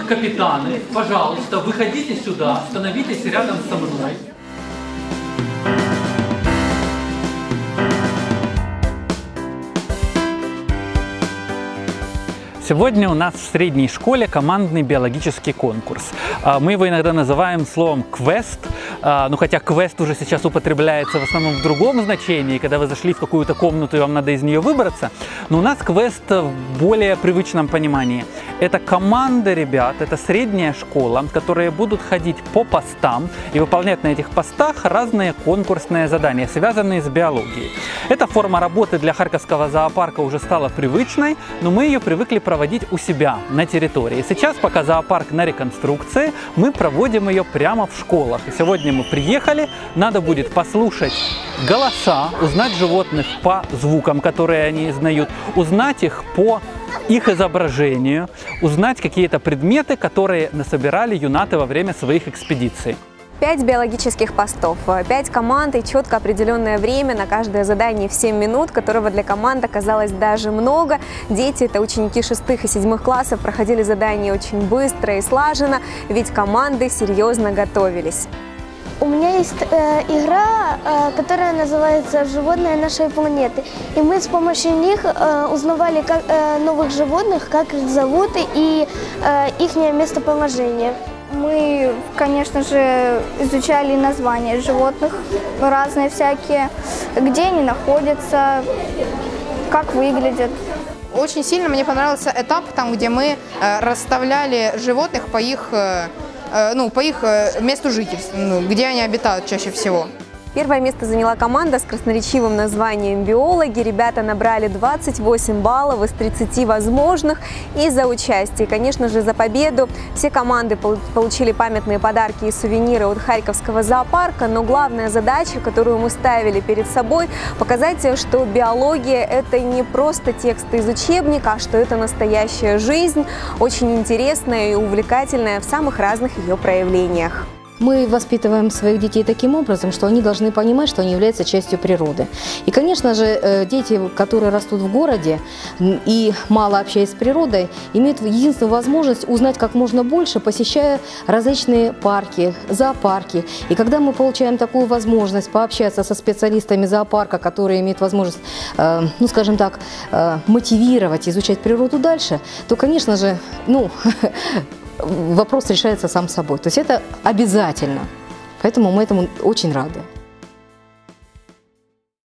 Так, капитаны, пожалуйста, выходите сюда, становитесь рядом со мной. Сегодня у нас в средней школе командный биологический конкурс. Мы его иногда называем словом «квест», ну хотя «квест» уже сейчас употребляется в основном в другом значении, когда вы зашли в какую-то комнату и вам надо из нее выбраться, но у нас «квест» в более привычном понимании. Это команда ребят, это средняя школа, которые будут ходить по постам и выполнять на этих постах разные конкурсные задания, связанные с биологией. Эта форма работы для Харьковского зоопарка уже стала привычной, но мы ее привыкли проводить у себя на территории. Сейчас, пока зоопарк на реконструкции, мы проводим ее прямо в школах. И сегодня мы приехали, надо будет послушать голоса, узнать животных по звукам, которые они издают, узнать их по их изображению, узнать какие-то предметы, которые насобирали юнаты во время своих экспедиций. 5 биологических постов, 5 команд и четко определенное время на каждое задание в 7 минут, которого для команд оказалось даже много. Дети, это ученики 6 и 7 классов, проходили задания очень быстро и слаженно, ведь команды серьезно готовились. У меня есть игра, которая называется «Животные нашей планеты». И мы с помощью них узнавали новых животных, как их зовут и их местоположение. Мы, конечно же, изучали названия животных, разные всякие, где они находятся, как выглядят. Очень сильно мне понравился этап, там, где мы расставляли животных по их месту жительства, где они обитают чаще всего. Первое место заняла команда с красноречивым названием «Биологи». Ребята набрали 28 баллов из 30 возможных. И за участие, конечно же, за победу. Все команды получили памятные подарки и сувениры от Харьковского зоопарка. Но главная задача, которую мы ставили перед собой, показать, что биология – это не просто тексты из учебника, а что это настоящая жизнь, очень интересная и увлекательная в самых разных ее проявлениях. Мы воспитываем своих детей таким образом, что они должны понимать, что они являются частью природы. И, конечно же, дети, которые растут в городе и мало общаясь с природой, имеют единственную возможность узнать как можно больше, посещая различные парки, зоопарки. И когда мы получаем такую возможность пообщаться со специалистами зоопарка, которые имеют возможность, ну, скажем так, мотивировать, изучать природу дальше, то, конечно же, вопрос решается сам собой. То есть это обязательно. Поэтому мы этому очень рады.